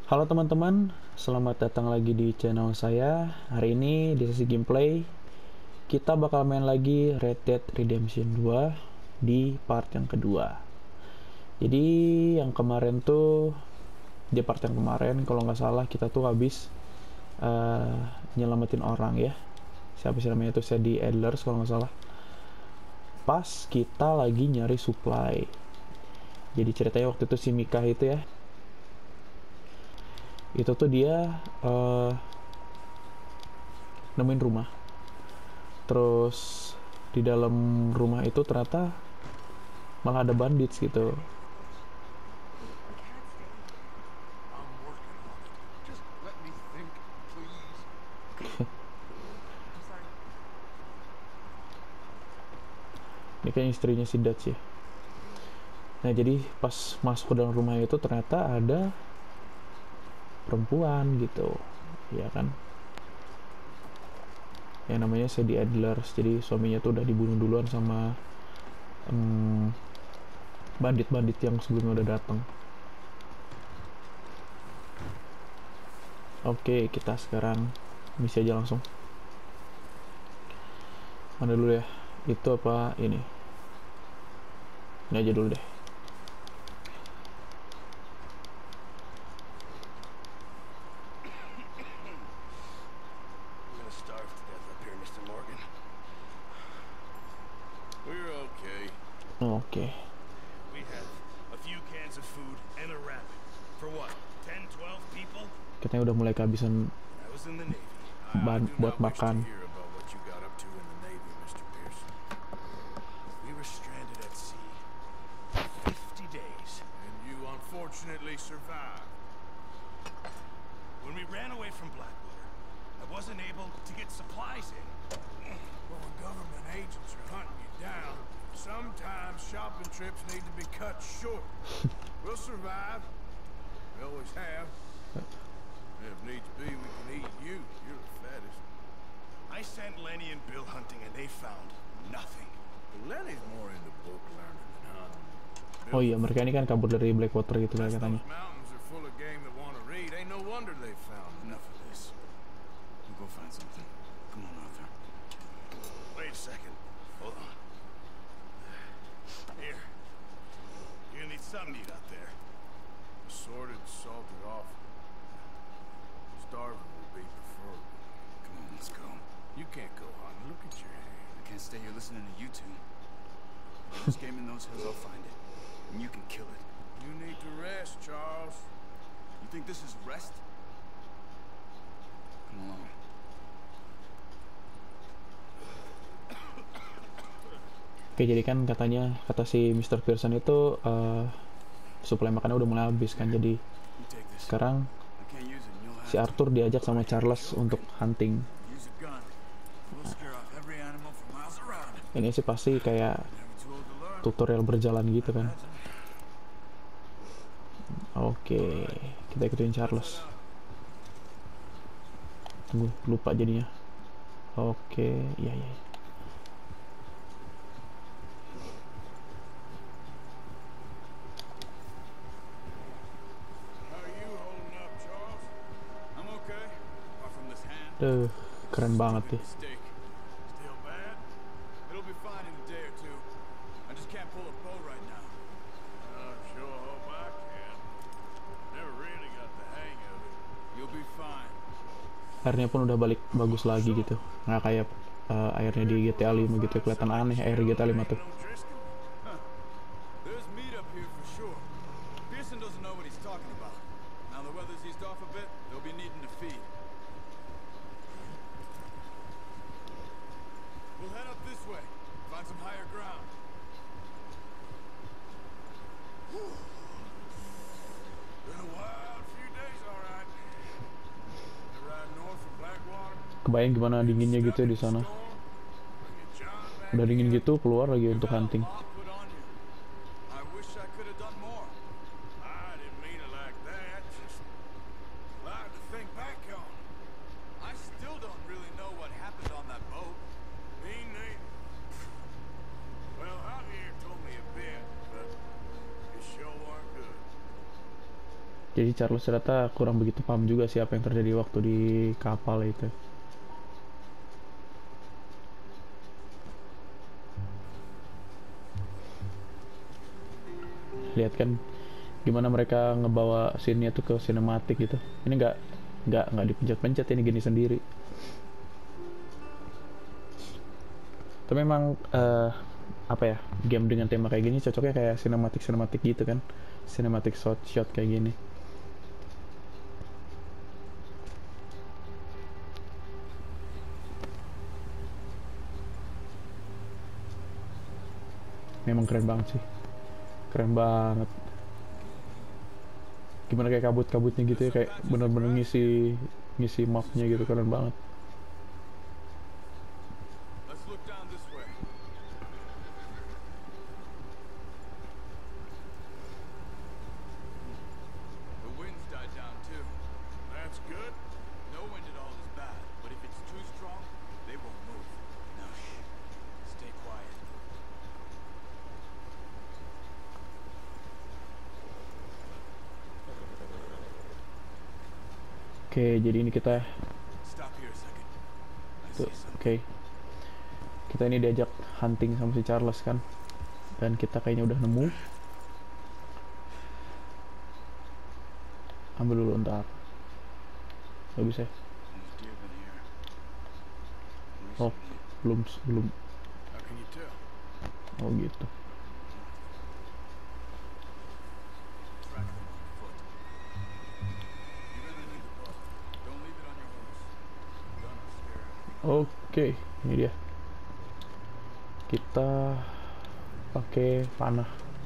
Halo teman-teman, selamat datang lagi di channel saya. Hari ini di sesi gameplay kita bakal main lagi Red Dead Redemption 2 di part yang kedua. Jadi yang kemarin tuh di part yang kemarin kalau nggak salah kita tuh habis nyelamatin orang ya. Siapa sih namanya tuh, Sadie Adlers kalau nggak salah. Pas kita lagi nyari supply. Jadi ceritanya waktu itu si Mika itu ya, itu tuh dia nemuin rumah. Terus di dalam rumah itu ternyata malah ada bandits gitu. Ini kayak istrinya si Dutch ya. Nah jadi pas masuk ke dalam rumah itu ternyata ada perempuan gitu, ya kan, yang namanya Sadie Adlers. Jadi suaminya tuh udah dibunuh duluan sama bandit-bandit yang sebelumnya udah datang. Oke, kita sekarang misi aja langsung. Mana dulu ya? Itu apa ini? Ini aja dulu deh. Oke. Kita udah mulai kehabisan bahan buat makan. Fortunately survived. When we ran away from Blackwater, I wasn't able to get supplies in. Well, when government agents are hunting you down, sometimes shopping trips need to be cut short. We'll survive. We always have. And if needs be, we can eat you. You're the fattest. I sent Lenny and Bill hunting and they found nothing. Well, Lenny's more into book learning than hunting. Oh iya, mereka ini kan kabur dari Blackwater gitu kan katanya. Mountains are full of game that want to read. Ain't no wonder they found enough of this. We'll go find something. Come on, Arthur. Wait a second. Hold on. Here. You're gonna need something to eat out there. Assorted, salted off. Starving would be preferred. Come on, let's go. You can't go hunting. Look at your hand. I can't stay here listening to you two. If there's game in those hills, I'll find it. And you can kill it. You need to rest, Charles. You think this is rest? Come along. Oke, jadi kan katanya, kata si Mr. Pearson itu suplai makannya udah mulai habis kan. Jadi sekarang si Arthur diajak sama Charles untuk hunting. Ini sih pasti kayak tutorial berjalan gitu kan. Oke, kita ikutin Charles. Tunggu, lupa jadinya. Oke, iya. Keren banget ya. Airnya pun udah balik bagus lagi gitu, nggak kayak airnya di GTA 5 gitu, kelihatan aneh air GTA 5 tuh. Kebayang gimana dinginnya gitu ya di sana. Udah dingin gitu, keluar lagi untuk hunting. Jadi Charles ternyata kurang begitu paham juga sih apa yang terjadi waktu di kapal itu. Lihat kan gimana mereka ngebawa scene-nya tuh ke sinematik gitu. Ini nggak dipencet-pencet, ini gini sendiri. Tapi memang apa ya, game dengan tema kayak gini cocoknya kayak sinematik gitu kan, sinematik shot kayak gini. Memang keren banget sih, keren banget. Gimana kayak kabut-kabutnya gitu ya, kayak bener-bener ngisi ngisi mapnya gitu, keren banget. Let's look down this way. The wind's died down too. That's good. No wind at all is bad, but if it's too strong, they won't move. Now shh. Stay quiet. Oke, jadi ini kita Stop here a second. I tuh, see something. oke. Kita ini diajak hunting sama si Charles kan, dan kita kayaknya udah nemu. Ambil dulu ntar. Gak bisa ya? There's deer been here. Oh, belum. How can you tell? Oh gitu. Track them on foot. You're gonna need the bow. Don't leave it on your horse. The gun will scare everything. Oke, ini dia. Kita pakai panah.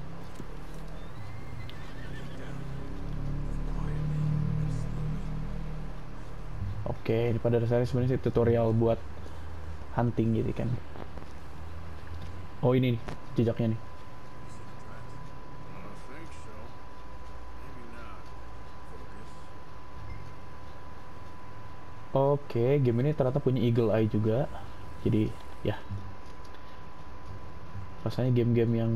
Oke, ini pada dasarnya sebenarnya sih tutorial buat hunting gitu kan. Oh ini nih, jejaknya nih. I don't think so. Maybe not. Focus. Oke, game ini ternyata punya eagle eye juga. Jadi ya, rasanya game-game yang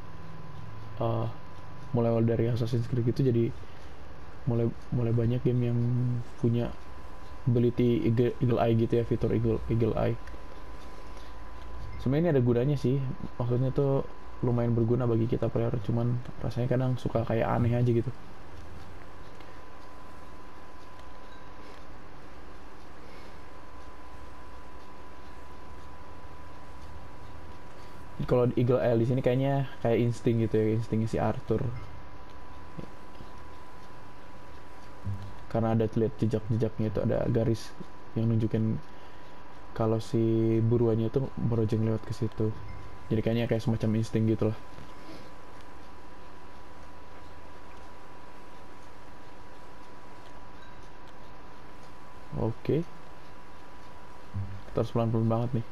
mulai dari Assassin's Creed gitu, jadi mulai banyak game yang punya ability eagle eye gitu ya, fitur eagle eye. Sebenarnya ini ada gunanya sih, maksudnya tuh lumayan berguna bagi kita player, cuman rasanya kadang suka kayak aneh aja gitu. Kalau eagle eye di sini kayaknya kayak insting gitu ya, instingnya si Arthur. Karena ada lihat jejak-jejaknya itu, ada garis yang nunjukin kalau si buruannya tuh merojeng lewat ke situ. Jadi kayaknya kayak semacam insting gitu lah. Oke. Kita harus pelan-pelan banget nih.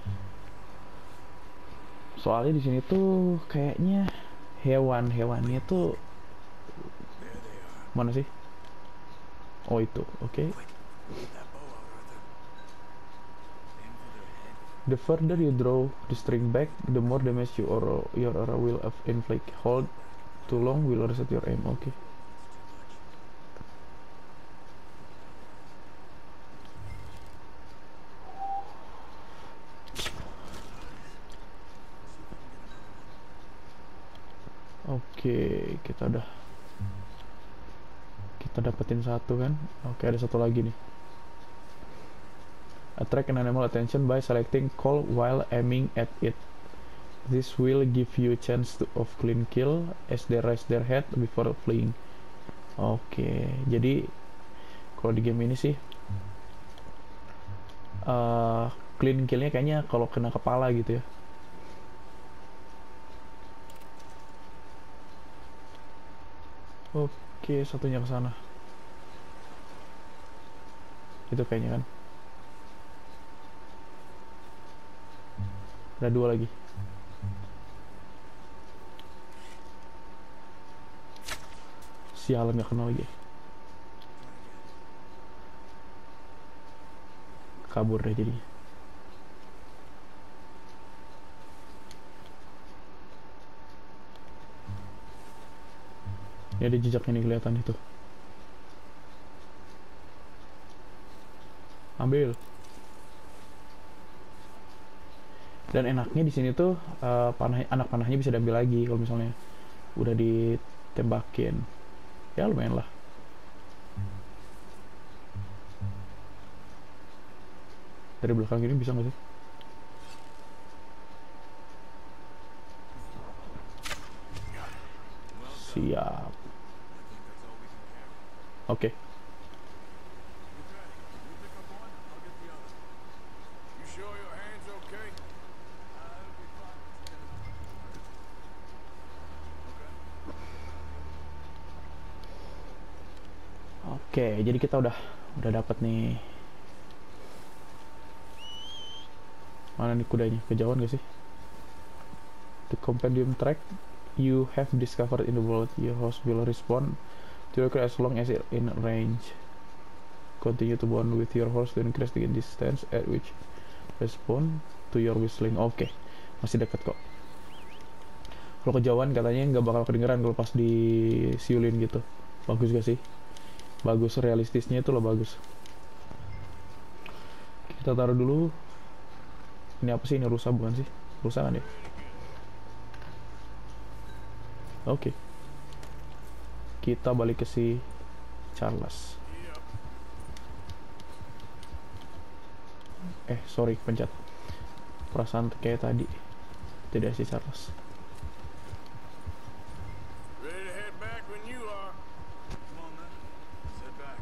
Soalnya di sini tuh kayaknya hewannya tuh There they are. mana sih? Oh itu, oke. Quick. Get that bow out, Arthur. Aim for their head. The further you draw the string back, the more damage your arrow will inflict. Hold too long will reset your aim. Oke. Oke, kita dapetin satu kan. Oke, ada satu lagi nih. Attract an animal attention by selecting call while aiming at it. This will give you a chance of clean kill as they raise their head before fleeing. Oke, jadi kalau di game ini sih clean killnya kayaknya kalau kena kepala gitu ya. Oke, satunya ke sana. Itu kayaknya kan. Ada dua lagi. Sialan, gak kenal lagi. Kabur deh jadi. Ini ada jejaknya nih kelihatan itu. Ambil. Dan enaknya di sini tuh anak panahnya bisa diambil lagi kalau misalnya udah ditembakin. Ya lumayan lah. Dari belakang ini bisa nggak sih? Siap. Oke. You sure your hand's okay? Oke, jadi kita udah dapat nih. Mana nih kudanya? Kejauhan gak sih? The compendium track you have discovered in the world. Your horse will respond to your cry as long as it's in range. Continue to bond with your horse to increase the distance at which respond to your whistling. Oke, masih dekat kok. Kalau kejauhan katanya nggak bakal kedengeran kalau pas disiulin gitu. Bagus gak sih? Bagus, realistisnya itu loh bagus. Kita taruh dulu. Ini apa sih? Ini rusa bukan sih? Rusa kan ya? Oke. Kita balik ke si Charles. Sorry, pencet. Perasaan kayak tadi. Tidak si Charles. Ready to head back when you are. Come on then. Let's head back.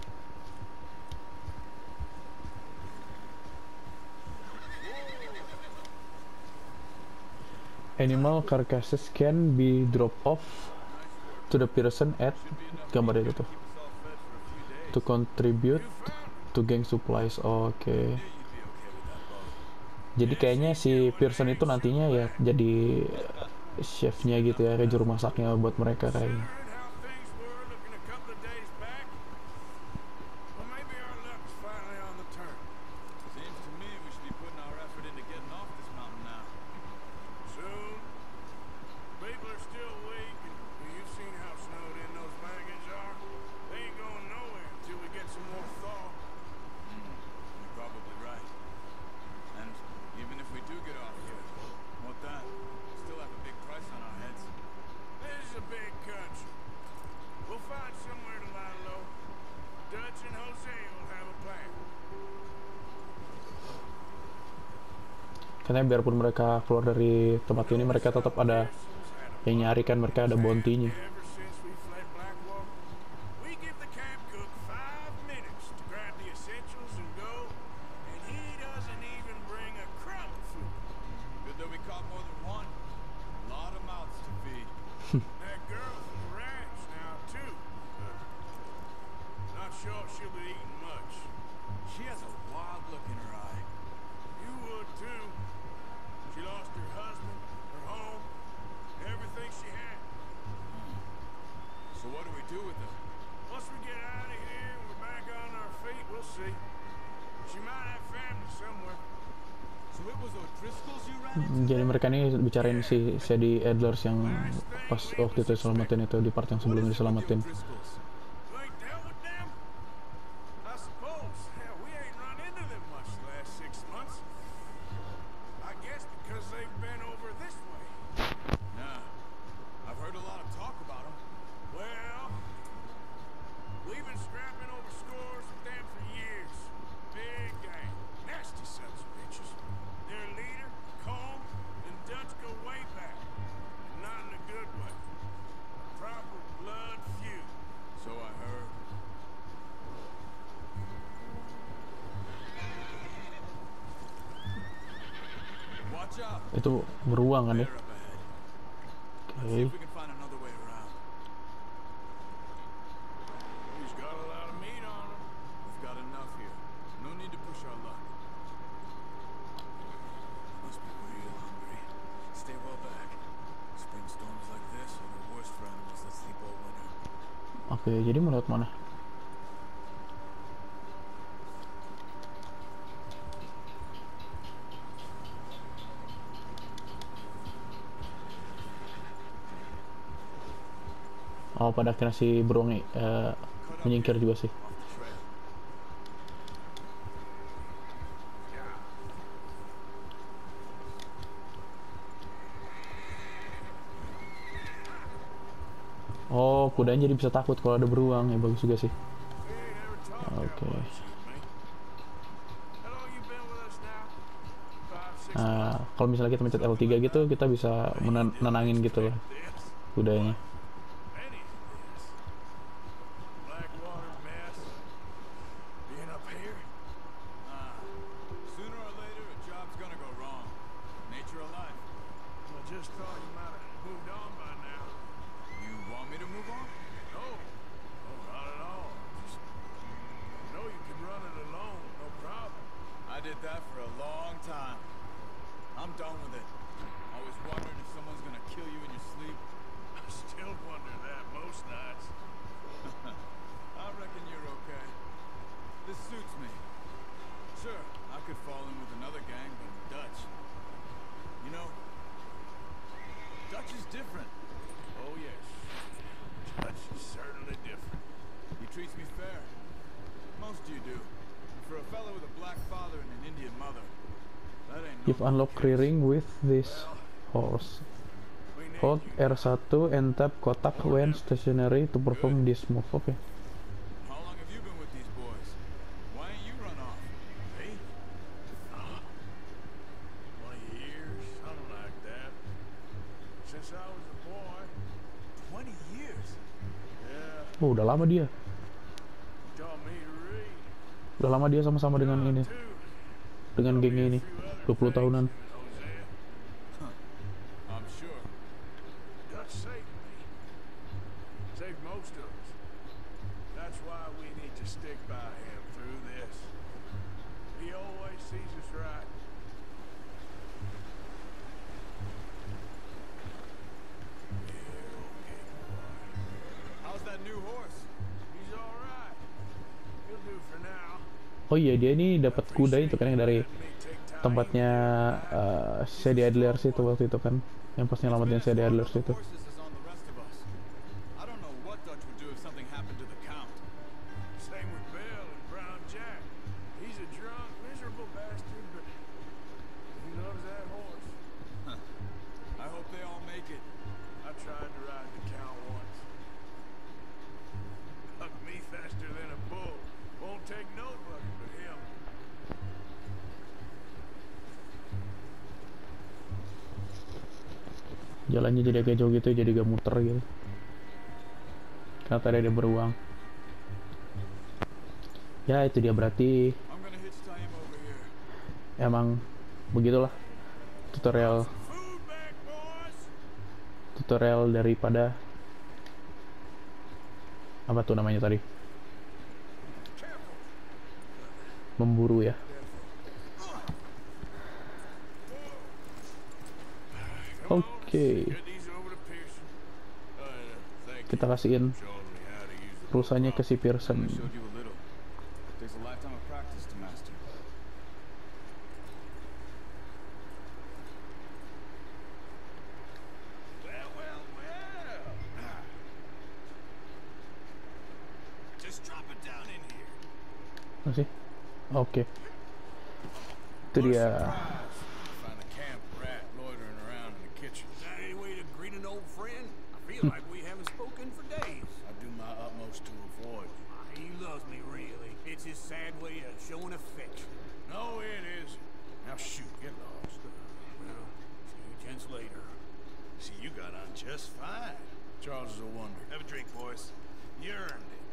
Animal carcasses can be dropped off to the person at gambar itu tuh to contribute to gang supplies. Oke. Jadi kayaknya si Pearson itu nantinya ya jadi chefnya gitu ya, kayak juru masaknya buat mereka kayaknya. How things were looking a couple of days back. Well, maybe our luck's finally on the turn. Seems to me we should be putting our effort into getting off this mountain now. Soon. People are still weak, and you've seen how snowed in those wagons are. They ain't going nowhere until we get some more thaw. You're probably right. And even if we do get off here, what then? We still have a big price on our heads. This is a big country. We'll find somewhere to lie low. Dutch and Jose will have a plan. Karena biarpun mereka keluar dari tempat ini, mereka tetap ada yang nyari kan, mereka ada bounty-nya. Ever since we fled Blackwater, we give the camp cook 5 minutes to grab the essentials and go, and he doesn't even bring a crumb of food. Good that we caught more than one. A lot of mouths to feed. That girl from the ranch now too. Not sure she'll be eating much. She has a wild look in her eye. You would too. She lost her husband, her home, everything she had. So what do we do with her? Once we get out of here and we're back on our feet, we'll see. She might have family somewhere. So it was O'Driscolls you ran into? Jadi mereka ini bicarain si Sadie Adlers yang pas waktu itu diselamatin itu, di part yang sebelumnya diselamatin. O'Driscolls. You ain't dealt with them? I suppose. Hell, we ain't run into them much the last 6 months. I guess because they've been over this way. Nah. I've heard a lot of talk about them. Well, we've been scrapping over scores with them for years. Big gang. Nasty sons of bitches. Their leader, Combe, and Dutch go way back. Not in a good way. A proper blood feud. So I heard. Watch out. Itu beruang kan ya? They're up ahead. Let's Oke. see if we can find another way around. He's got a lot of meat on him. We've got enough here. No need to push our luck. Must be real hungry. Stay well back. Spring storms like this are the worst for animals that sleep all winter. Oke, jadi mau lewat mana? Oh, pada akhirnya si beruang menyingkir juga sih. Off the trail. kudanya jadi bisa takut kalau ada beruang, ya bagus juga sih. We ain't ever talked Okay. that much, you and me. How long you been with us now? 5, 6 Nah, kalau misalnya kita mencet L3 gitu, kita bisa menenangin gitu lah this? kudanya. Any of this? Blackwater mess? Being up here? Sooner or later, a job's gonna go wrong. Nature of life. I just thought you might have moved on by now. You want me to move on? No. No, not at all. Just know you can run it alone, no problem. I did that for a long time. I'm done with it. Always wondering if someone's gonna kill you in your sleep. I still wonder that most nights. I reckon you're okay. This suits me. Sure, I could fall in with another gang, but Dutch. You know, Dutch is different. Oh, yes. Dutch is certainly different. He treats me fair. Most of you do. And for a fellow with a black father and an Indian mother, that ain't no You've unlocked rearing with this horse. We need Hold you. R1 and tap kotak when stationary to perform this move. Oke. How long have you been with these boys? Why ain't you run off? Me? 20 years, something like that. Since I was a boy. 20 years? Yeah, Oh, udah lama dia. he taught me to read. Udah lama dia sama-sama dengan ini, Too. dengan gengnya ini. 20 tahunan. Hosea, I'm sure. Dutch saved me. Saved most of us. That's why we need to stick by him through this. He always sees us right. Yeah, okay, boy. How's that new horse? He's all right. He'll do for now. Oh iya, dia ini dapat kuda itu kan yang dari Let me take time. tempatnya Sadie Adler itu waktu itu kan, yang pas nyelamatin Sadie Adler itu. Horses is on the rest of us. I don't know what Dutch would do if something happened to the Count. Same with Bill and Brown Jack. He's a drunk, miserable bastard, but he loves that horse. I hope they all make it. I tried to ride the Count once. Hugged me faster than a bull. Won't take nobody but him. Jalannya jadi agak jauh gitu, jadi agak muter gitu. Karena tadi ada beruang. Ya itu dia, berarti I'm gonna hitch tie him over here. emang begitulah tutorial Food back, boys! tutorial daripada apa tuh namanya tadi, Careful! memburu ya. Come on, Oke, get these over to Pearson. Thank kita kasihin you. Showing me how to use the pulsanya ke si Pearson. I showed you a little. Takes a lifetime of practice to master. Well. Just drop it down in here. Masih? Oke. Itu dia. Find a camp rat loitering around in the kitchen. Is that any way to greet an old friend? I feel like we haven't spoken for days. I do my utmost to avoid. He loves me, really. It's his sad way of showing affection. No, it isn't. Now shoot, get lost. Well, see you gents later. See, you got on just fine. Charles is a wonder. Have a drink, boys. You earned it.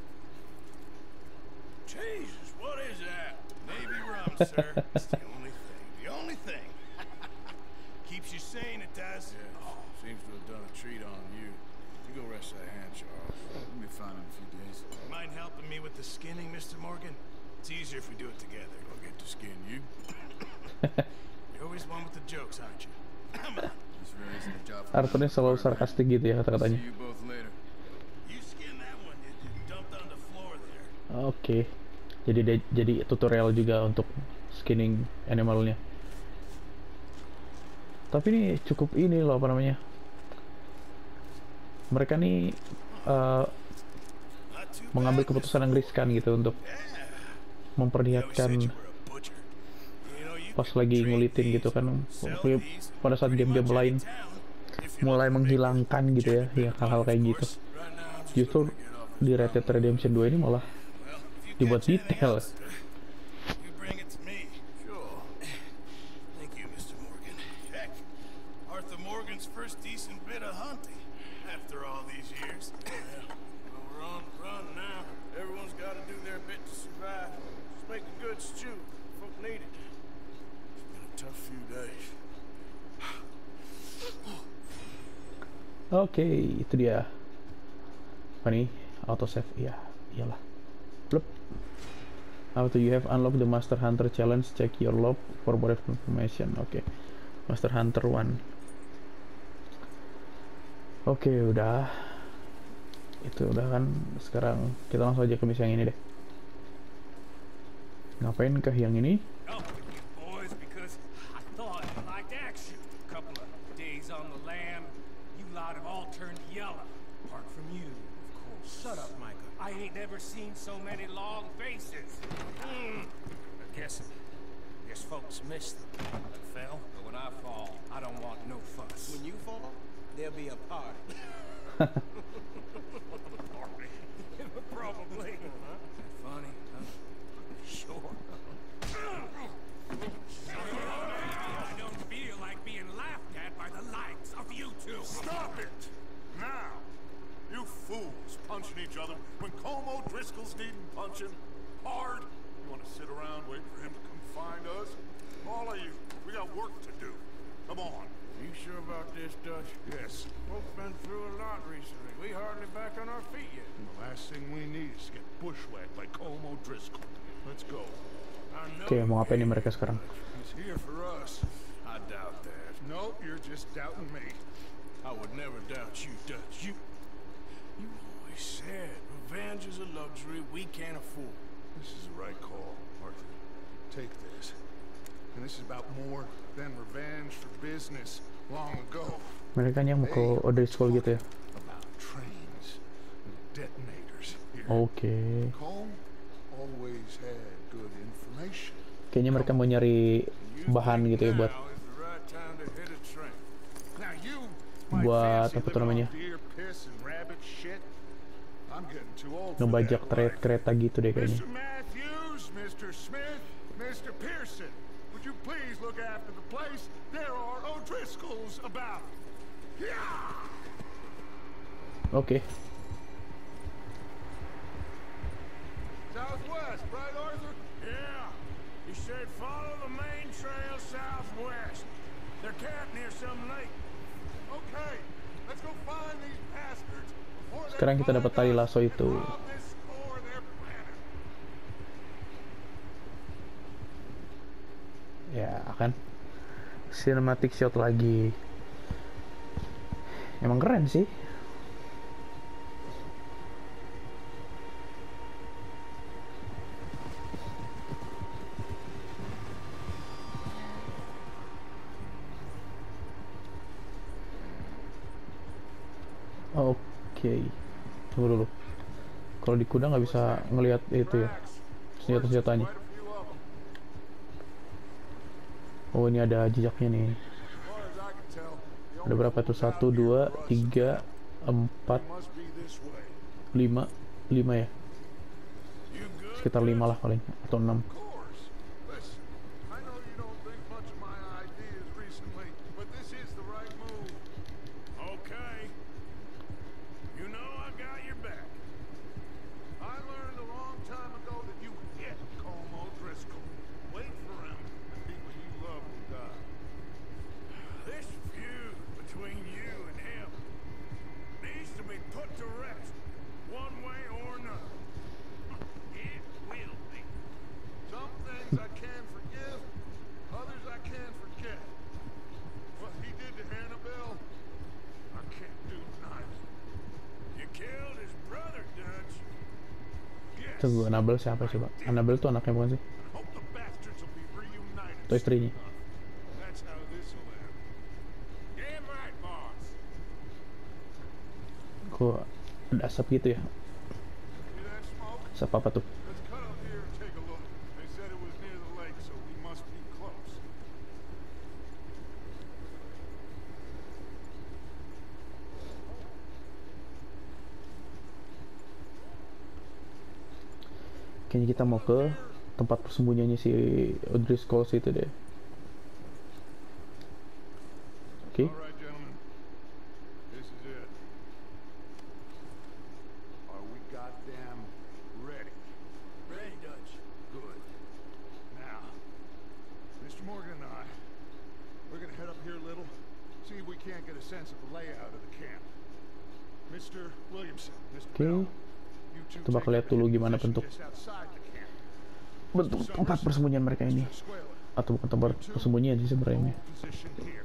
Jesus, what is that? Navy rum, sir. It's the only thing. The only thing. Keeps you sane, it does. Yeah, seems to have done a treat on you. You go rest that hand, Charles. We'll be fine in a few days. Mind helping me with the skinning, Mr. Morgan? It's easier if we do it together. Gonna get to skin you. You're always one with the jokes, aren't you? Come on. This really isn't a job for Arthurnya selalu sarkastik gitu ya kata-katanya. See you both later. You skin that one you dumped on the floor there. Oke. Jadi tutorial juga untuk skinning animalnya. Tapi ini cukup ini loh, apa namanya? Mereka nih Not too mengambil bad, keputusan yang riskan gitu untuk Yeah. You always said memperlihatkan you were a butcher. You know, you pas could lagi trade ngulitin these, gitu kan, sell pokoknya these, pada saat pretty game-game much lain any town, if you mulai know the menghilangkan gitu ya, big ya hal-hal kayak gitu. Right now, Justru di Red Dead Redemption 2 ini malah Well, if you dibuat catch anything detail. else, you bring it to me. Sure. Thank you, Mr. Morgan. Heck, Arthur Morgan's first decent bit of hunting after all these years. Yeah. Well, we're on the run now. Everyone's got to do their bit to survive. Just make a good stew. Folk need it. It's been a tough few days. Oke, itu dia. Apa nih? Autosave. Iya, iyalah. Blup. After you have unlocked the Master Hunter Challenge, check your log for more information. Oke. Master Hunter 1. Oke, udah. Itu udah kan. Sekarang kita langsung aja ke misi yang ini deh. Ngapain ke yang ini? Up with you boys because I thought you liked action. Couple of days on the lam, you lot have all turned yellow. Apart from you, of course. Shut up, Micah. I ain't never seen so many long faces. I guess folks miss them. I fell, but when I fall, I don't want no fuss. When you fall, there'll be a party. Probably. Funny, huh? Sure. I don't feel like being laughed at by the likes of you two. Stop it! Now! You fools punching each other when Como Driscoll's needing punching hard. You want to sit around waiting for him to come find us? All of you, we got work to do. Come on. You sure about this, Dutch? Yes. Folks been through a lot recently. We hardly back on our feet yet. The last thing we need is to get bushwhacked by Como Driscoll. Let's go. I know Oke, mau ngapain nih mereka sekarang? He's here for us. I doubt that. Nope, you're just doubting me. I would never doubt you, Dutch. You always said revenge is a luxury we can't afford. This is the right call, Arthur. Take this. And this is about more than revenge for business long ago. Mereka yang mau ke O'Driscoll gitu ya? About trains and detonators here. Oke. Combe always had good information. Kayaknya mereka mau nyari bahan gitu ya buat Now is the right time to hit a train. Now you Buat apa tuh namanya? Deer piss and rabbit shit. I'm getting too old for ngebajak that life. kereta gitu deh kayaknya. Mr. Matthews, Mr. Smith, Mr. Pearson, would you please look after the place? There are O'Driscolls about. Yeah! Oke. Southwest, right, Arthur? Yeah. He said follow the main trail southwest. They're camped near some lake. Okay, let's go find these bastards before they Sekarang kita dapat tali lasso itu. rob this store of their planet. Ya kan. Cinematic shot lagi. Emang keren sih. Oke, tunggu dulu. Kalau di kuda nggak bisa ngelihat itu ya, senjata-senjatanya. Quite a few of them. Oh, ini ada jejaknya nih. As far as I can tell, the Ada only berapa tuh? fools 1, out here 2, are us. 3, 4, Must be this way. 5 ya. You good? Sekitar 5 lah paling, atau 6. Of course. Listen, I know you don't think much of my ideas recently, but this is the right move. Okay. You know I got your back. I learned a long time ago that you hit Como Driscoll. Wait for him, and people you love will die. This feud between you and him needs to be put to rest, one way or another. It will be. Some things I can forgive, others I can't forget. What he did to Annabelle, I can't do neither. You killed his brother, Dutch. Yes, Tunggu, Annabelle siapa coba? Annabelle tuh anaknya bukan sih? hope the bastards will be reunited. Atau istrinya? That's how this will end. Damn right, boss. Kok ada asap gitu ya? See that smoke? Asap apa tuh? Let's cut up here and take a look. They said it was near the lake, so we must be close. Kayaknya kita mau ke tempat persembunyiannya si O'Driscoll itu deh. Oke. All right, gentlemen. This is it. Are we goddamn ready? Ready, Dutch. Good. Now, Mr. Morgan and I, we're gonna head up here a little, see if we can't get a sense of the layout of the camp. Mr. Williamson, Mr. Oke. Bell, you two Kita bakal take lihat up dulu your gimana position bentuk just outside the camp. tempat persembunyian mereka ini. Mr. Squaler, Atau bukan tempat persembunyian sih sebenarnya. hold position here.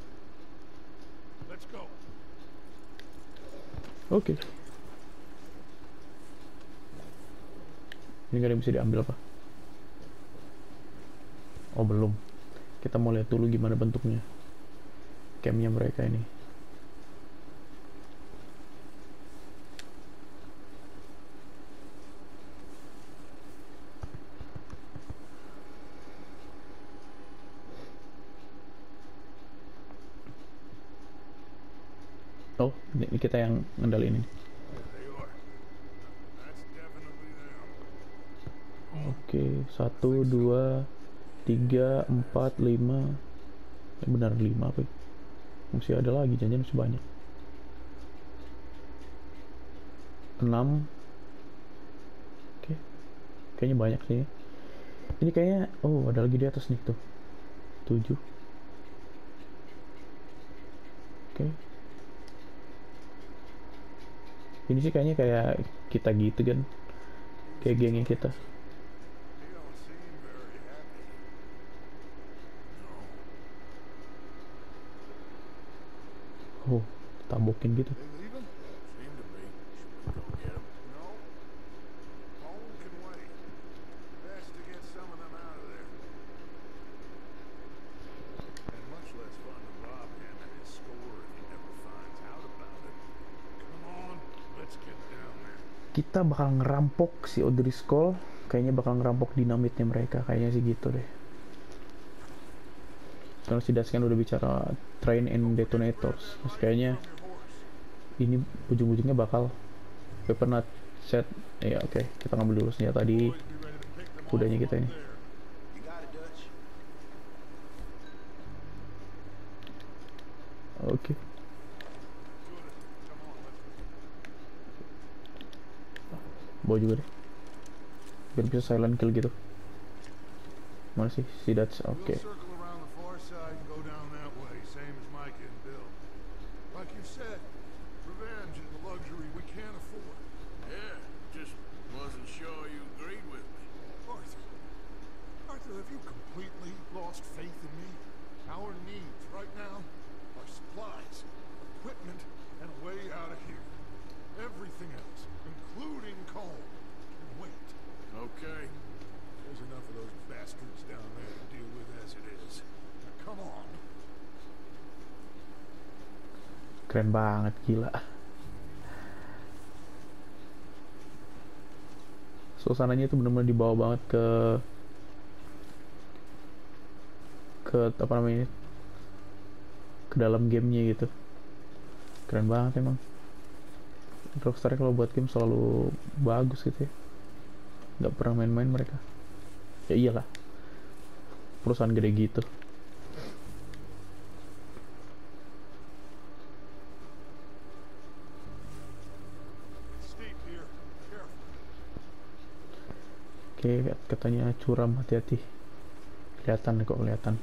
Let's go. Oke. Ini gak ada yang bisa diambil apa? Oh belum. Kita mau lihat dulu gimana bentuknya campnya mereka ini. Oh, ini kita yang ngendaliin ini. There they are. That's definitely them. Oke, 1, 2, 3, 4, 5. Benar 5 apa ya? Masih ada lagi, jangan-jangan masih banyak. 6. Oke. Kayaknya banyak sih. Ini kayaknya, oh ada lagi di atas nih tuh. 7. Oke. Ini sih kayaknya kayak kita gitu kan. Kayak gengnya kita. They don't seem very happy. Oh, tabokin gitu. They leaving? Seem to be. Should we go get them? No. Home can wait. Best to get some of them out of there. And much less fun to rob him and his store if he never finds out about it. Come on, let's get down there. Kita bakal ngerampok si O'Driscoll. Kayaknya bakal ngerampok dinamitnya mereka. Kayaknya sih gitu deh. Karena si Dutch kan udah bicara train and detonators. Terus kayaknya ini ujung-ujungnya bakal weapon not set. Ya oke, kita ngambil dulu senjata di Boys, be ready to pick them off kudanya kita from ini. up there. You got it, Dutch. Oke. Good. Come on, let's Bawa juga deh. Biar bisa silent kill gitu. Mana sih si Dutch? Oke. We'll circle around the far side and go down that way, same as Micah and Bill. Like you said, revenge is a luxury we can't afford. Yeah, just wasn't sure you agreed with me. Arthur, Arthur, have you completely lost faith in me? Our needs right now are supplies, equipment, and a way out of here. Everything else, including coal, can wait. Okay. There's enough of those bastards down there to deal with as it is. Now, come on. Keren banget, gila. Suasananya itu benar-benar dibawa banget ke apa namanya, ke dalam gamenya gitu. Keren banget emang. Rockstar kalau buat game selalu bagus gitu ya. Nggak pernah main-main mereka. Ya iyalah, perusahaan gede gitu. It's steep here. Careful. Oke, katanya curam, hati-hati. Kelihatan kok, kelihatan.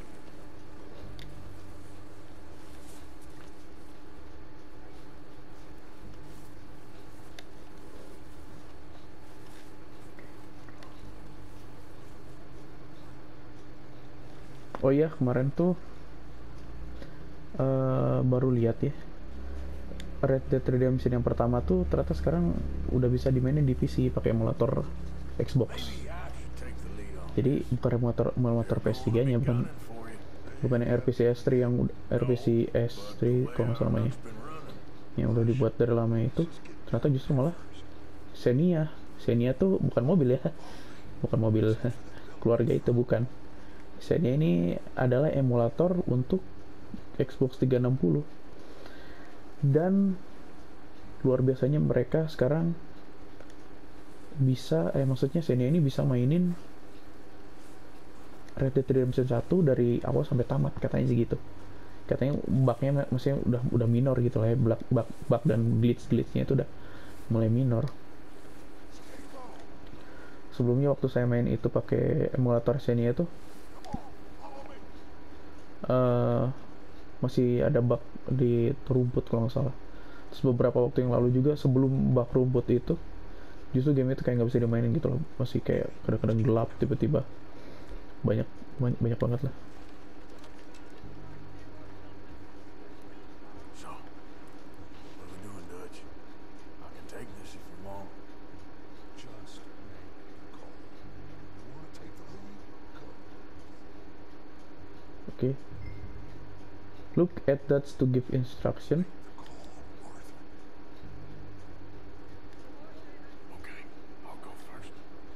Oh iya, kemarin tuh baru lihat ya, Red Dead Redemption yang pertama tuh ternyata sekarang udah bisa dimainin di PC pakai emulator Xbox. Jadi bukan emulator PS3 nya, bukan yang RPC S3 yang RPC S3 kalau nggak salah namanya, yang udah dibuat dari lama itu. Ternyata justru malah Xenia tuh bukan mobil ya, bukan mobil keluarga itu, bukan. Xenia ini adalah emulator untuk Xbox 360. Dan luar biasanya mereka sekarang bisa maksudnya Xenia ini bisa mainin Red Dead Redemption 1 dari awal sampai tamat, katanya sih gitu. Katanya bugnya maksudnya udah minor gitu lah ya, bug dan glitchnya itu udah mulai minor. Sebelumnya waktu saya main itu pakai emulator Xenia itu masih ada bug di rumput kalau nggak salah. Terus beberapa waktu yang lalu juga sebelum bug rumput itu justru game itu kayak nggak bisa dimainin gitu loh, masih kayak kadang-kadang gelap tiba-tiba, banyak banget lah. So, what are we doing, Dutch? I can take this if you want. Just make the call. You want to take the lead? Go. Oke. Look at that to give instruction. Call Arthur. Okay, I'll go first.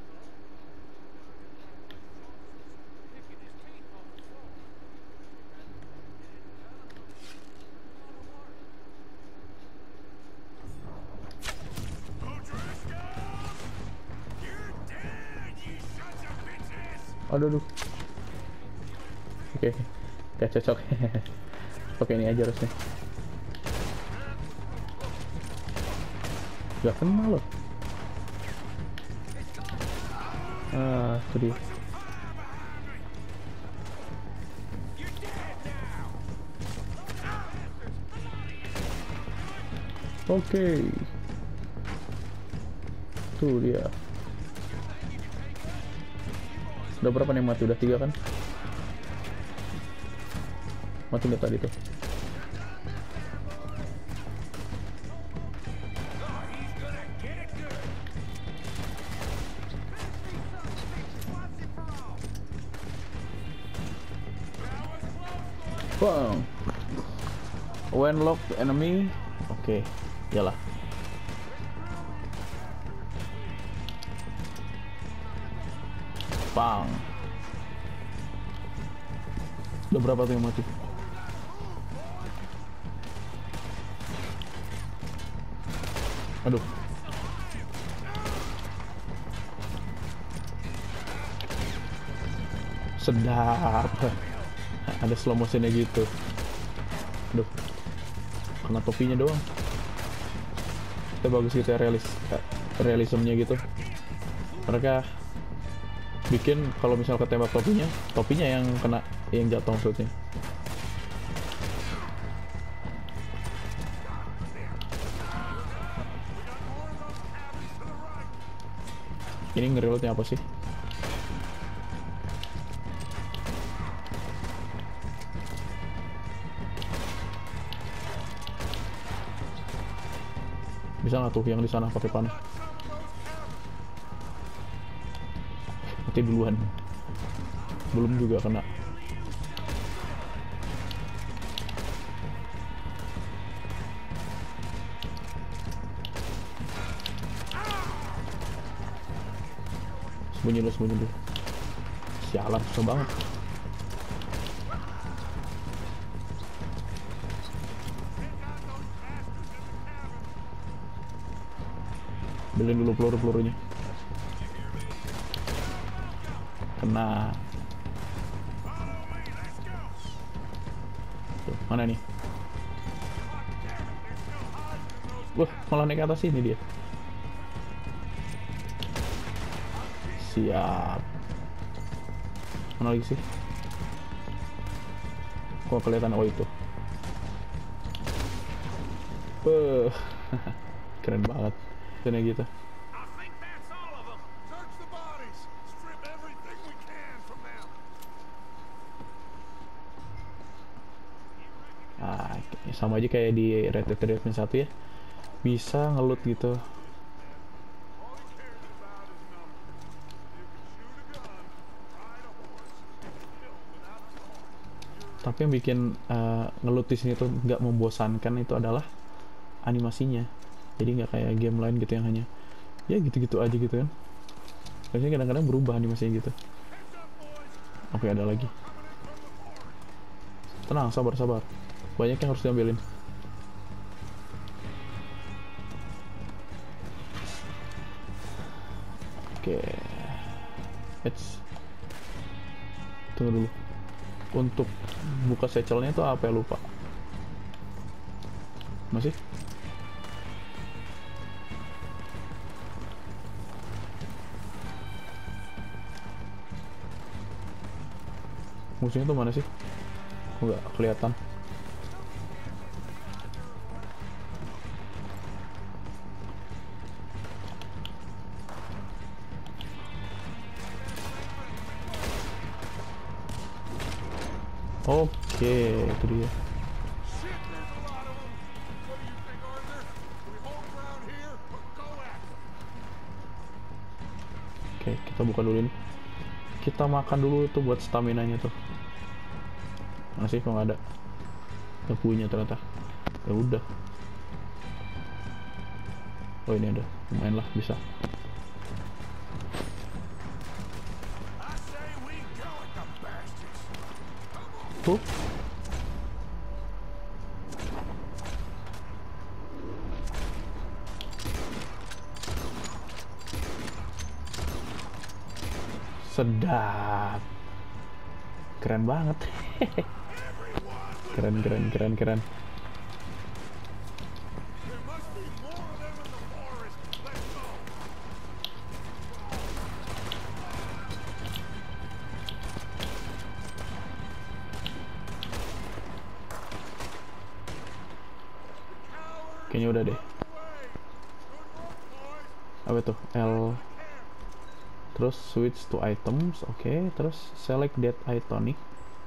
Aduh. Oke, gak cocok. Pakai ini aja harusnya. Gak kena loh. Itu dia. Oke. Tuh dia. Udah berapa nih mati? Udah 3 kan? Mati nggak tadi tuh? Bang. When locked enemy. Oke, yalah. Bang. Udah berapa tuh yang mati? Aduh. Sedap. Ada slow motionnya gitu. Aduh. Kena topinya doang. Itu bagus gitu ya, realismenya gitu. Mereka bikin kalau misal ketembak topinya yang kena, yang jatuh maksudnya. Ini ngereloadnya apa sih? Bisa nggak tuh yang di sana pakai panah? Mati duluan. Belum juga kena. Sembunyi dulu. Sialan, susah banget. Beliin dulu peluru-pelurunya. Kena. Tuh, mana nih? Wah, malah naik ke atas sini dia. Siap. Mana lagi sih? Kok kelihatan? Oh itu. Keren banget. Kayak gitu. I think that's all of them. Search the bodies. Strip everything we can from them. Sama aja kayak di Red Dead Redemption 1 ya. Bisa ngelut gitu. All he cares about is numbers. You can shoot a gun, ride a horse, kill without talking. Tapi yang bikin ngelut di sini tuh nggak membosankan itu adalah animasinya. Jadi nggak kayak game lain gitu yang hanya ya gitu-gitu aja gitu kan. Biasanya kadang-kadang berubah animasinya gitu. Oke, ada lagi. Tenang, sabar. Banyak yang harus diambilin. Oke. Tunggu dulu. Untuk buka satchelnya itu apa ya, lupa. Masih? Musuhnya tuh mana sih? Nggak kelihatan. Oke, itu dia. Shit, there's a lot of them. What do you think, Arthur? Do we hold ground here or go at them? Oke, kita buka dulu ini. Kita makan dulu tuh buat stamina-nya tuh. Mana sih kok nggak ada? Kita punya ternyata. Ya udah. Oh ini ada. Lumayan lah, bisa. I say we go at the bastards. Tuh. Sedap. Keren banget. Keren. There must be more of them in the forest. Let's go. Kayaknya udah deh. Apa tuh? L. Terus switch to items, oke. Terus select that iconic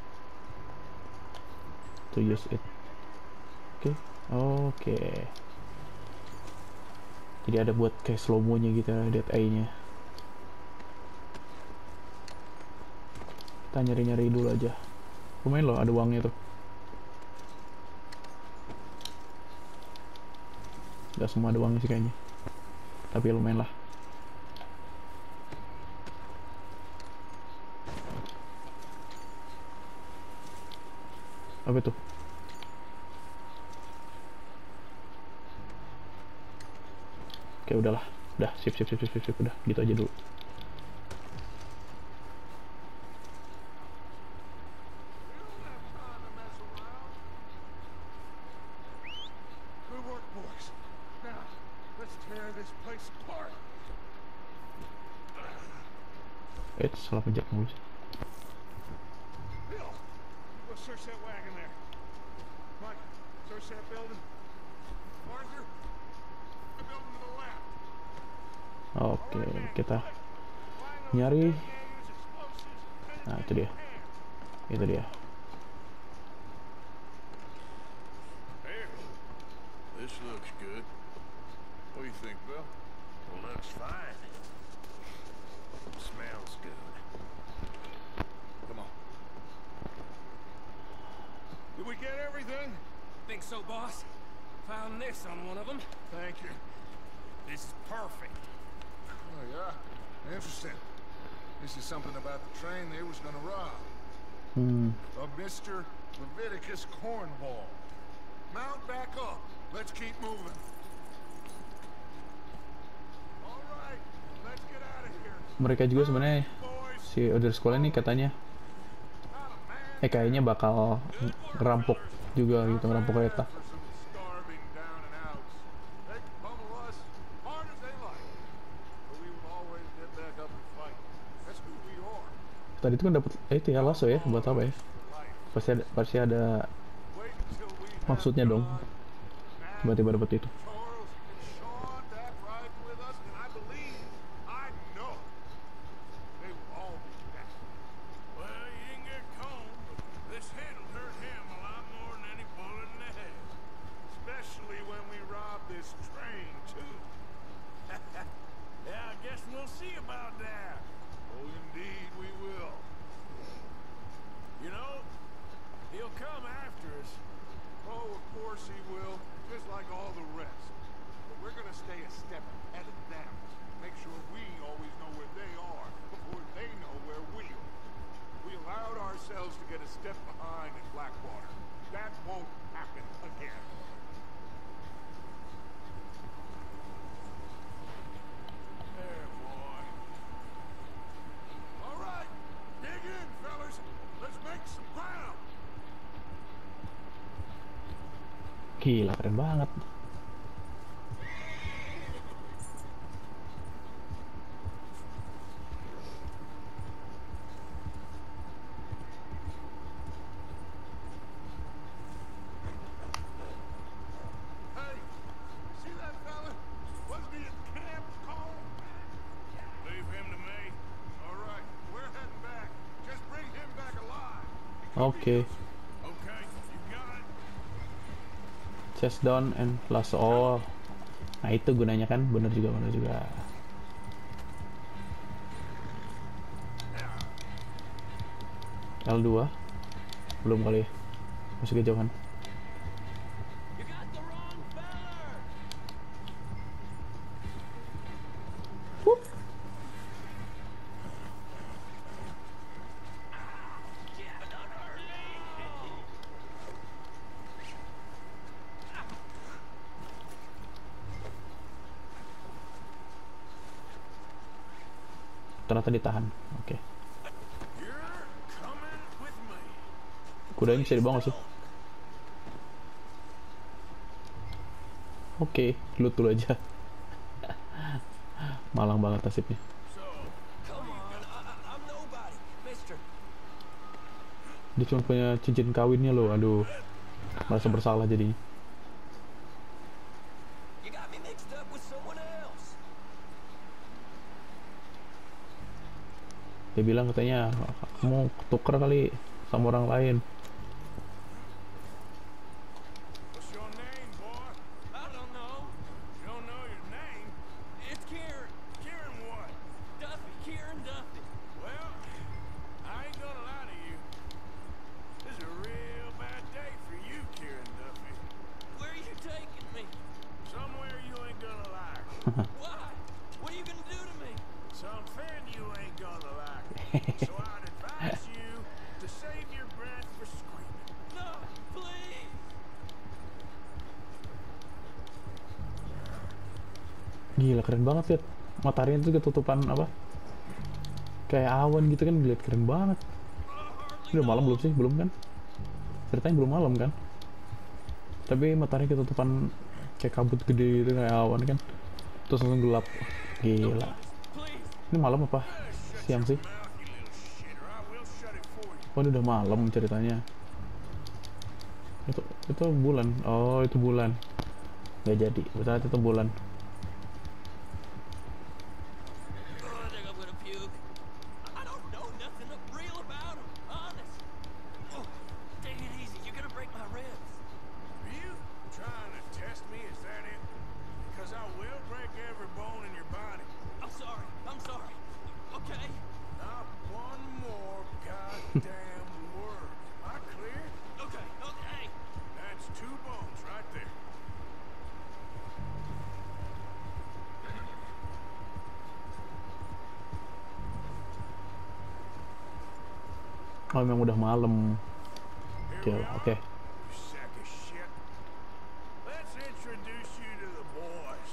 to use it. Oke. Jadi ada buat kayak slow mo-nya gitu, that eye-nya. Kita nyari-nyari dulu aja. Lumayan loh, ada uangnya tuh. Gak semua ada uangnya sih kayaknya, tapi lumayan lah. Apa itu? Oke, udahlah. Udah, sip. Udah, gitu aja dulu. Good work, boys. Now, let's tear this place apart. Salah pencet mulu sih. Bill, you go search that wagon there. Mike, search that building. Arthur, the building to the left. Oke, kita nyari. Nah, itu dia. Itu dia. Hey, this looks good. What do you think, Bill? Well, looks fine. Smells good. Come on. Did we get everything? Think so, boss? Found this on one of them. Thank you. This is perfect. Oh, yeah? Interesting. This is something about the train they was gonna rob. Of Mr. Leviticus Cornwall. Mount back up. Let's keep moving. All right, let's get out of here. Mereka juga sebenarnya Boys, si Elder Scrolls ini katanya not a man kayaknya bakal ngerampok juga gitu, ngerampok kereta. for some starving down and outs. They can pummel us hard as they like. But we will always get back up and fight. That's who we are. Tadi itu kan dapat itu ya lasso ya, buat apa ya? For life. Pasti ada Wait until we have maksudnya dong. John, Tiba-tiba dapat itu. Charles, and Sean back riding with us, and I believe, I know, they will all be back. Well, you didn't get Cone, but this hit'll hurt him a lot more than any bullet in the head. Especially when we rob this train, too. Yeah, I guess we'll see about that. Oh, indeed we will. You know, he'll come after us. Oh, of course he will, just like all the rest. But we're gonna stay a step ahead of them. Make sure we always know where they are before they know where we are. We allowed ourselves to get a step behind in Blackwater. That won't happen again. There, boy. Gila, keren banget. Hey, see that fella? Wasn't he at Camp Cole? Leave him to me. All right, we're heading back. Just bring him back alive. Oke. Okay, you got it. Chest down and lasso. Oh, nah itu gunanya kan, bener juga, bener juga. L2 belum kali ya, masih kejauhan. You got the wrong feller! Ternyata ditahan. Oke. You're coming with me. Kudanya bisa dibawa nggak sih? Oke, loot dulu aja. Malang banget nasibnya. So, Come on, I'm nobody, mister. Dia cuma punya cincin kawinnya loh. Aduh, merasa bersalah jadinya. You got me mixed up with someone else. Dia bilang katanya mau tuker kali sama orang lain. what's your name, boy? I don't know. You don't know your name? It's Kieran. Kieran what? Duffy. Kieran Duffy. Well, I ain't gonna lie to you. This is a real bad day for you, Kieran Duffy. Where are you taking me? Somewhere you ain't gonna like. Why? What are you gonna do to me? Something you ain't gonna like. So I'd advise you to save your breath for screaming. No, please. Gila, keren banget liat. Mataharinya tuh ketutupan apa? Kayak awan gitu kan, lihat keren banget. Ini udah malam belum sih? Belum kan? Ceritanya belum malam kan? Tapi matahari ketutupan kayak kabut gede gitu, kayak awan kan. Terus langsung gelap. Gila. Please. Ini malam apa? Siang sih? Mouth, you little shit, or I will shut it for you. Oh, ini udah malam ceritanya. Itu bulan. Oh, itu bulan. Nggak jadi. Berarti itu bulan. Oh, I think I'm gonna puke. I don't know nothing real about him, honest. Oh, take it easy. You're gonna break my ribs. Are you trying to test me? Is that it? Because I will break every bone in your body. I'm sorry. I'm sorry. Okay. Not one more goddamn word. Am I clear? Okay. Okay. That's 2 bones right there. Oh, memang udah malam. Here we Oke. are, you sack of shit. Let's introduce you to the boys.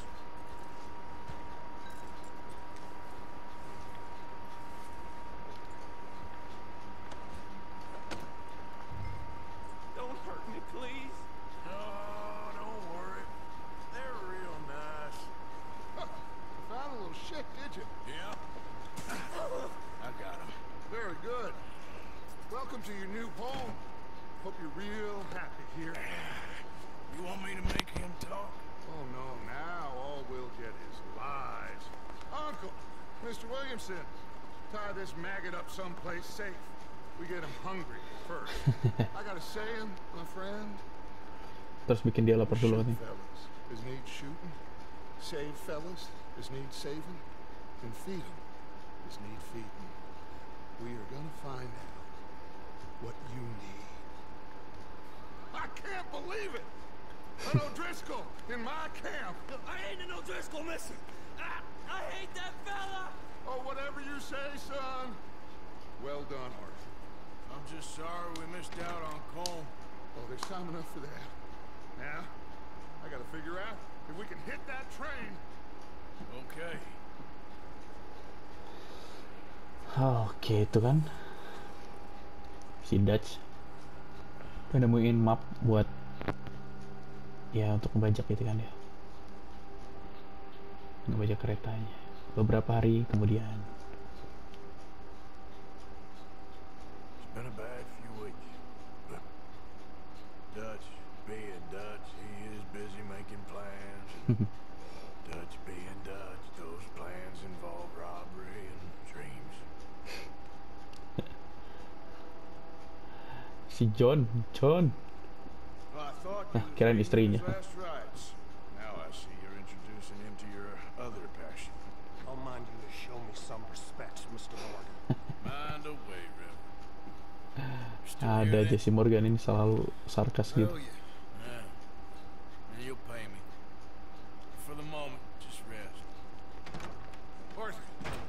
Don't hurt me, please. No, don't worry. They're real nice. Found a little shit, did you? Yeah. I got him. Very good. Welcome to your new home. Hope you're real happy here. You want me to make him talk? Oh no, now all we'll get is lies. Uncle, Mr. Williamson, tie this maggot up someplace safe. We get him hungry first. I got a saying, my friend. Terus bikin dia lapar dulu Shoot nih. fellas is need shooting. Save fellas is need saving. And feed 'em is need feeding. We are gonna find out what you need. I can't believe it! An O'Driscoll in my camp! I ain't an O'Driscoll, mister. I hate that fella. Oh, whatever you say, son. Well done, Arthur. I'm just sorry we missed out on Colm. Oh, there's time enough for that. Now, I gotta figure out if we can hit that train. Okay. Oke, itu kan si Dutch udah nemuin map buat ya untuk ngebajak gitu kan ya, ngebajak keretanya. Beberapa hari kemudian. It's been a bad few weeks, but Dutch being Dutch, he is busy making plans. And Dutch being Dutch, those plans involve robbery and dreams. Si John. Well, I thought you Ah, was kirain reading istrinya. his last rites. Now I see you're introducing him to your other passion. I'll mind you to show me some respect, Mr. Morgan. Mind away, Reverend. Still Ada hear that? Jesse Morgan ini selalu sarkas gitu. Oh, yeah. Yeah. And you'll pay me. For the moment, just rest. Arthur,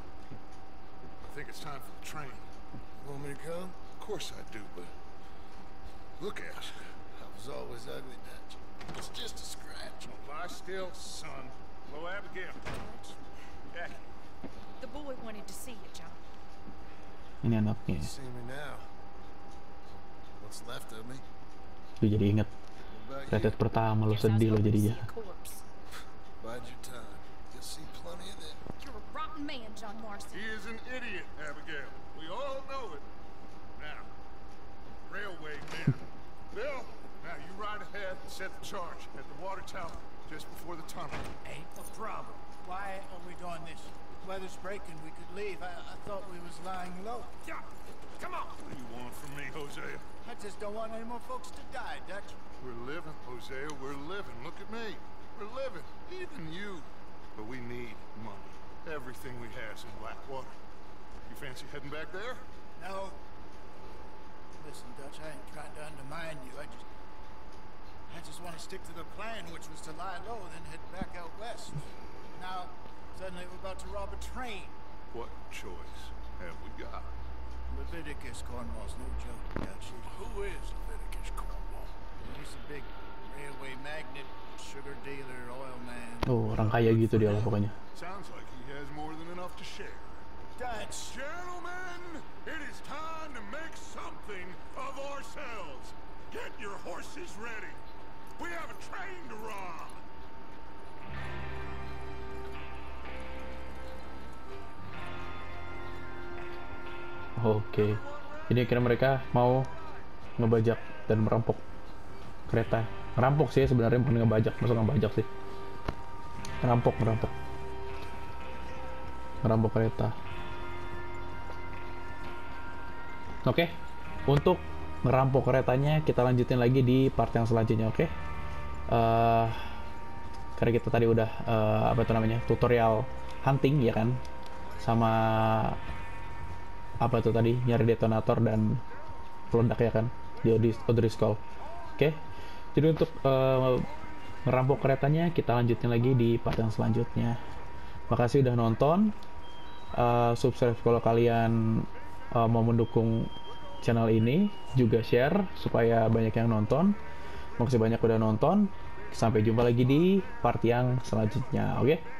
I think it's time for the train. You want me to come? Of course I do, but look at you. I was always ugly, Dutch. It's just a scratch. Don't lie still, son. Hello, Abigail. Jackie. The boy wanted to see you, John. Ini anaknya. See me now. What's left of me? Lu jadi inget What about Red Dead you? pertama lo Guess I was sedih lo hoping to jadinya. see a corpse. Bide your time. You'll see plenty of them. You're a rotten man, John Marston. He is an idiot, Abigail. We all know it. Now, railway men. Bill, now you ride ahead and set the charge at the water tower just before the tunnel. Ain't a problem. Why are we doing this? Weather's breaking. We could leave. I thought we was lying low. Yeah, come on. What do you want from me, Hosea? I just don't want any more folks to die, Dutch. We're living, Hosea. We're living. Look at me. We're living. Even you. But we need money. Everything we has in Blackwater. You fancy heading back there? No. Listen, Dutch, I ain't trying to undermine you. I just want to stick to the plan, which was to lie low, then head back out west. Now, suddenly we're about to rob a train. What choice have we got? Leviticus Cornwall's no joke, Dutch. Who is Leviticus Cornwall? He's a big railway magnate, sugar dealer, oil man. Oh, orang kaya gitu dia lah pokoknya. Sounds like he has more than enough to share. Dutch! Gentlemen, it is time to make something of ourselves. Get your horses ready. We have a train to rob. Oke. Jadi akhirnya mereka mau ngebajak dan merampok kereta. Ngerampok sih sebenarnya, bukan ngebajak, masuk ngebajak sih. Ngerampok kereta. Oke. Untuk ngerampok keretanya kita lanjutin lagi di part yang selanjutnya, oke? Karena kita tadi udah tutorial hunting ya kan, sama apa tuh tadi, nyari detonator dan peledak ya kan di O'Driscoll. Oke. Jadi untuk ngerampok keretanya kita lanjutin lagi di part yang selanjutnya. Makasih udah nonton. Subscribe kalau kalian mau mendukung channel ini, juga share supaya banyak yang nonton. Makasih banyak udah nonton. Sampai jumpa lagi di part yang selanjutnya. Oke.